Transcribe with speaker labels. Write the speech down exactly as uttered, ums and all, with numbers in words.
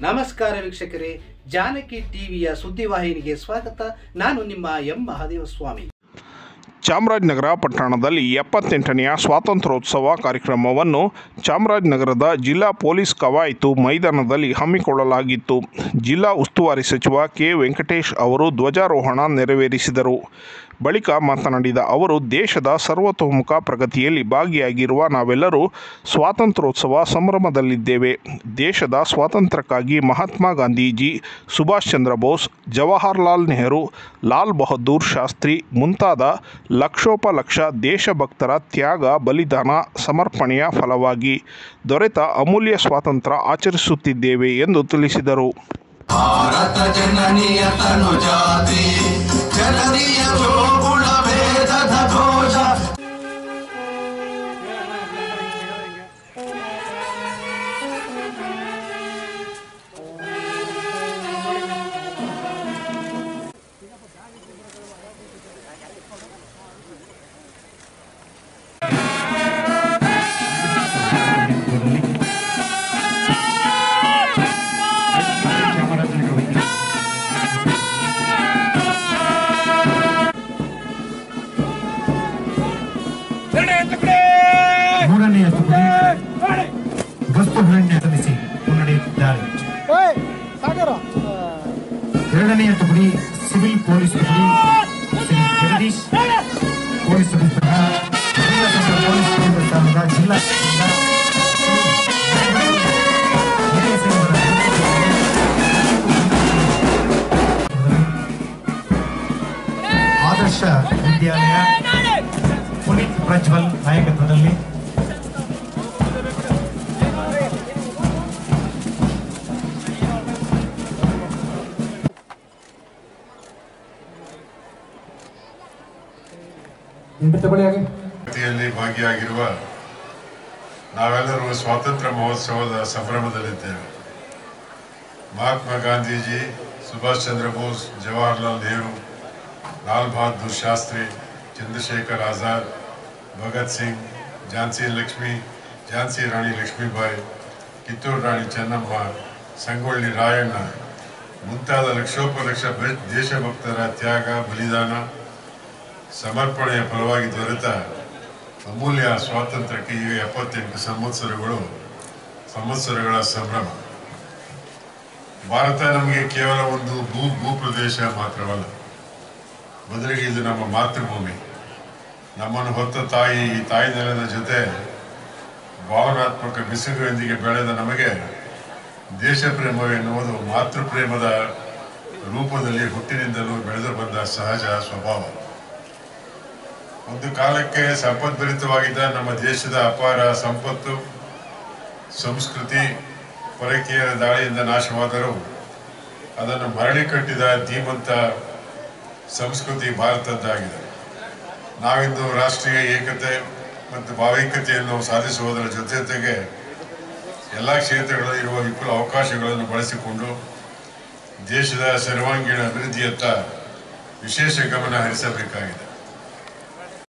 Speaker 1: ನಮಸ್ಕಾರ ವೀಕ್ಷಕರೇ, ಜಾನಕಿ ಟಿವಿಯ ಸುದ್ದಿವಾಹಿನಿಗೆ ಸ್ವಾಗತ. ನಾನು ನಿಮ್ಮ ಎಂ ಮಹಾದೇವಸ್ವಾಮಿ.
Speaker 2: ಚಾಮರಾಜನಗರ ಪಟ್ಟಣದಲ್ಲಿ ಎಪ್ಪತ್ತೆಂಟನೆಯ ಸ್ವಾತಂತ್ರ್ಯೋತ್ಸವ ಕಾರ್ಯಕ್ರಮವನ್ನು ಚಾಮರಾಜನಗರದ ಜಿಲ್ಲಾ ಪೊಲೀಸ್ ಕವಾಯತು ಮೈದಾನದಲ್ಲಿ ಹಮ್ಮಿಕೊಳ್ಳಲಾಗಿತ್ತು. ಜಿಲ್ಲಾ ಉಸ್ತುವಾರಿ ಸಚಿವ ಕೆ ವೆಂಕಟೇಶ್ ಅವರು ಧ್ವಜಾರೋಹಣ ನೆರವೇರಿಸಿದರು. ಬಳಿಕ ಮಾತನಾಡಿದ ಅವರು, ದೇಶದ ಸರ್ವತೋಮುಖ ಪ್ರಗತಿಯಲ್ಲಿ ಭಾಗಿಯಾಗಿರುವ ನಾವೆಲ್ಲರೂ ಸ್ವಾತಂತ್ರ್ಯೋತ್ಸವ ಸಂಭ್ರಮದಲ್ಲಿದ್ದೇವೆ. ದೇಶದ ಸ್ವಾತಂತ್ರ್ಯಕ್ಕಾಗಿ ಮಹಾತ್ಮ ಗಾಂಧೀಜಿ, ಸುಭಾಷ್ ಚಂದ್ರ ಬೋಸ್, ಜವಾಹರ್ಲಾಲ್ ನೆಹರು, ಲಾಲ್ ಬಹದ್ದೂರ್ ಶಾಸ್ತ್ರಿ ಮುಂತಾದ ಲಕ್ಷೋಪಲಕ್ಷ ದೇಶಭಕ್ತರ ತ್ಯಾಗ, ಬಲಿದಾನ, ಸಮರ್ಪಣೆಯ ಫಲವಾಗಿ ದೊರೆತ ಅಮೂಲ್ಯ ಸ್ವಾತಂತ್ರ್ಯ ಆಚರಿಸುತ್ತಿದ್ದೇವೆ ಎಂದು ತಿಳಿಸಿದರು.
Speaker 3: ಭಾರತ ಜನನಿಯ ತನುಜಾತಿ ಜನನಿಯ ಜೋಗುಳ ವೇದದ ಧ್ವಜ.
Speaker 4: ಮೂರನೆಯ ತುಕಡಿ ಗಸ್ತು ಹರಣ್ಯ ಸಲ್ಲಿಸಿ ಮುನ್ನಡೆಯುತ್ತಿದ್ದಾರೆ. ಎರಡನೆಯ ತುಕಡಿ ಸಿವಿಲ್ ಪೊಲೀಸ್ ತುಕಡಿ ಶ್ರೀ ಜಗದೀಶ್ ಪೊಲೀಸ್ ಪೊಲೀಸ್ ಸ್ಥಾನದ ಜಿಲ್ಲಾ ಆದರ್ಶ ವಿದ್ಯಾಲಯ ಪುನೀತ್ ಪ್ರಜ್ವಲ್ ನಾಯಕತ್ವದಲ್ಲಿ
Speaker 5: ಭಾಗಿಯಾಗಿರುವ ನಾವೆಲ್ಲರೂ ಸ್ವಾತಂತ್ರ್ಯ ಮಹೋತ್ಸವದ ಸಂಭ್ರಮದಲ್ಲಿದ್ದೇವೆ. ಮಹಾತ್ಮ ಗಾಂಧೀಜಿ, ಸುಭಾಷ್ ಚಂದ್ರ ಬೋಸ್, ಜವಾಹರ್ಲಾಲ್ ನೆಹರು, ಲಾಲ್ ಬಹದ್ದೂರ್ ಶಾಸ್ತ್ರಿ, ಚಂದ್ರಶೇಖರ್ ಆಜಾದ್, ಭಗತ್ ಸಿಂಗ್, ಝಾನ್ಸಿ ಲಕ್ಷ್ಮಿ ಝಾನ್ಸಿ ರಾಣಿ ಲಕ್ಷ್ಮೀಬಾಯಿ, ಕಿತ್ತೂರು ರಾಣಿ ಚೆನ್ನಮ್ಮ, ಸಂಗೊಳ್ಳಿ ರಾಯಣ್ಣ ಮುಂತಾದ ಲಕ್ಷೋಪಲಕ್ಷ ದೇಶಭಕ್ತರ ತ್ಯಾಗ, ಬಲಿದಾನ, ಸಮರ್ಪಣೆಯ ಫಲವಾಗಿ ದೊರೆತ ಅಮೂಲ್ಯ ಸ್ವಾತಂತ್ರ್ಯಕ್ಕೆ ಈಗ ಎಪ್ಪತ್ತೆಂಟು ಸಂವತ್ಸರಗಳು ಸಂವತ್ಸರಗಳ ಸಂಭ್ರಮ. ಭಾರತ ನಮಗೆ ಕೇವಲ ಒಂದು ಭೂ ಭೂಪ್ರದೇಶ ಮಾತ್ರವಲ್ಲ, ಬದಲಿಗೆ ಇದು ನಮ್ಮ ಮಾತೃಭೂಮಿ. ನಮ್ಮನ್ನು ಹೊತ್ತ ತಾಯಿ, ಈ ತಾಯಿ ನೆಲದ ಜೊತೆ ಭಾವನಾತ್ಮಕ ಬಿಸುಗಳೊಂದಿಗೆ ಬೆಳೆದ ನಮಗೆ ದೇಶ ಪ್ರೇಮವೆನ್ನುವುದು ಮಾತೃಪ್ರೇಮದ ರೂಪದಲ್ಲಿ ಹುಟ್ಟಿನಿಂದಲೂ ಬೆಳೆದು ಬಂದ ಸಹಜ ಸ್ವಭಾವ. ಒಂದು ಕಾಲಕ್ಕೆ ಸಂಪದ್ಭರಿತವಾಗಿದ್ದ ನಮ್ಮ ದೇಶದ ಅಪಾರ ಸಂಪತ್ತು, ಸಂಸ್ಕೃತಿ ಪರಕೀಯರ ದಾಳಿಯಿಂದ ನಾಶವಾದರೂ ಅದನ್ನು ಮರಳಿ ಕಟ್ಟಿದ ಧೀಮಂತ ಸಂಸ್ಕೃತಿ ಭಾರತದ್ದಾಗಿದೆ. ನಾವಿಂದು ರಾಷ್ಟ್ರೀಯ ಏಕತೆ ಮತ್ತು ಭಾವೈಕ್ಯತೆಯನ್ನು ಸಾಧಿಸುವುದರ ಜೊತೆ ಜೊತೆಗೆ ಎಲ್ಲ ಕ್ಷೇತ್ರಗಳಲ್ಲಿ ಇರುವ ವಿಪುಲ ಅವಕಾಶಗಳನ್ನು ಬಳಸಿಕೊಂಡು ದೇಶದ ಸರ್ವಾಂಗೀಣ ಅಭಿವೃದ್ಧಿಯತ್ತ ವಿಶೇಷ ಗಮನ ಹರಿಸಬೇಕಾಗಿದೆ.